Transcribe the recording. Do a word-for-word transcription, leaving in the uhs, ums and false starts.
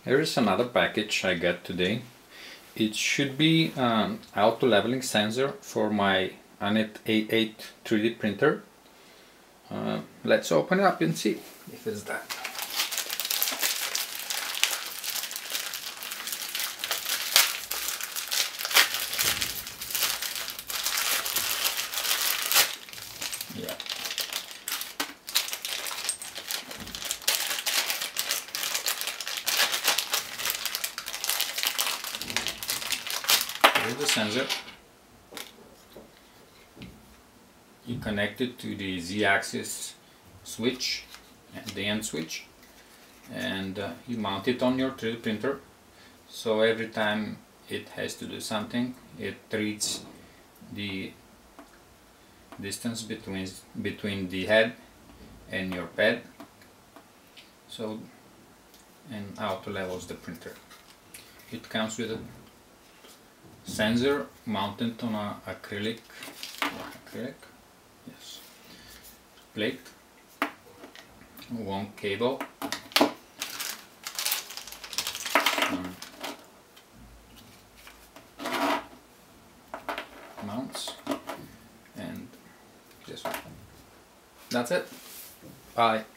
Here is another package I got today. It should be an auto leveling sensor for my Anet A eight three D printer. Uh, let's open it up and see if it's that. Yeah. Here's the sensor. You connect it to the Z-axis switch and the end switch, and uh, you mount it on your three D printer. So every time it has to do something, it reads the distance between between the head and your pad. So and auto levels the printer. It comes with a sensor mounted on a acrylic acrylic yes plate, one cable, um, mounts, and this one. That's it. Bye.